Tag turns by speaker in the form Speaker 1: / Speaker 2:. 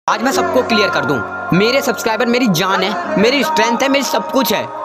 Speaker 1: आज मैं सबको क्लियर कर दूं, मेरे सब्सक्राइबर मेरी जान है, मेरी स्ट्रेंथ है, मेरी सब कुछ है।